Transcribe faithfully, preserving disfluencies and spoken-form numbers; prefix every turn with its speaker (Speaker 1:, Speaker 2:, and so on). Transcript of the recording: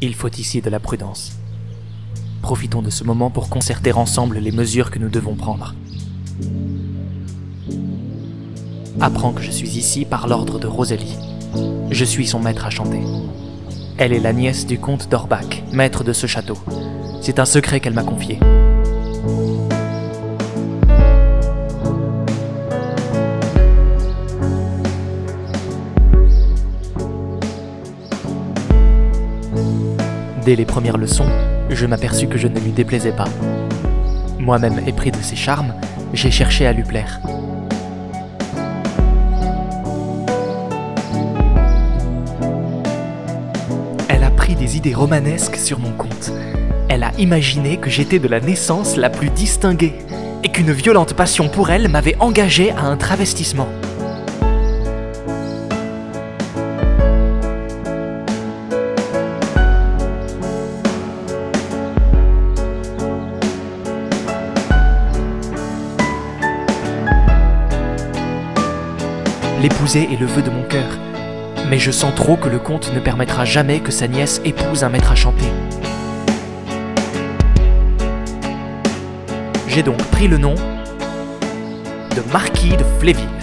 Speaker 1: Il faut ici de la prudence. Profitons de ce moment pour concerter ensemble les mesures que nous devons prendre. Apprends que je suis ici par l'ordre de Rosalie. Je suis son maître à chanter. Elle est la nièce du comte d'Orbach, maître de ce château. C'est un secret qu'elle m'a confié. Dès les premières leçons, je m'aperçus que je ne lui déplaisais pas. Moi-même épris de ses charmes, j'ai cherché à lui plaire. Elle a pris des idées romanesques sur mon compte. Elle a imaginé que j'étais de la naissance la plus distinguée et qu'une violente passion pour elle m'avait engagé à un travestissement. L'épouser est le vœu de mon cœur, mais je sens trop que le comte ne permettra jamais que sa nièce épouse un maître à chanter. J'ai donc pris le nom de marquis de Fléville.